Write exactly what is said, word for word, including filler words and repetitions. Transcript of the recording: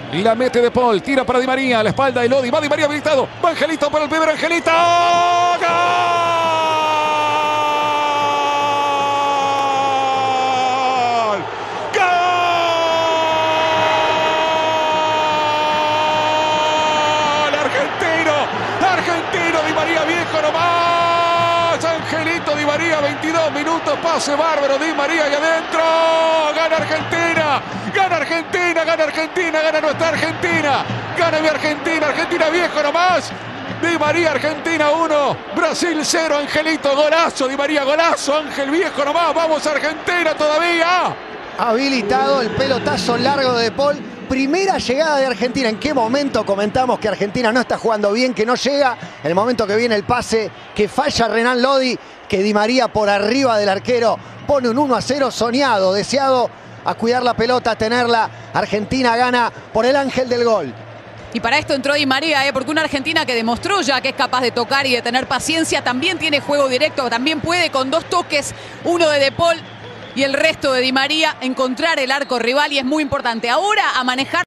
La mete De Paul, tira para Di María, a la espalda de Lodi, va Di María habilitado, va Angelito para el primer Angelito. ¡Gol! ¡Gol! Argentino, argentino, Di María viejo nomás. Angelito Di María, veintidós minutos, pase bárbaro, Di María ahí adentro. Gana Argentina, gana Argentina, gana Argentina, gana nuestra Argentina. Gana mi Argentina, Argentina viejo nomás. Di María, Argentina uno, Brasil cero, Angelito, golazo, Di María, golazo, Ángel viejo nomás, vamos Argentina todavía. Habilitado el pelotazo largo de De Paul. Primera llegada de Argentina. ¿En qué momento comentamos que Argentina no está jugando bien, que no llega? El momento que viene el pase, que falla Renan Lodi, que Di María por arriba del arquero pone un uno a cero soñado, deseado, a cuidar la pelota, a tenerla. Argentina gana por el ángel del gol. Y para esto entró Di María, ¿eh? Porque una Argentina que demostró ya que es capaz de tocar y de tener paciencia, también tiene juego directo, también puede con dos toques, uno de De Paul y el resto de Di María, encontrar el arco rival, y es muy importante ahora a manejar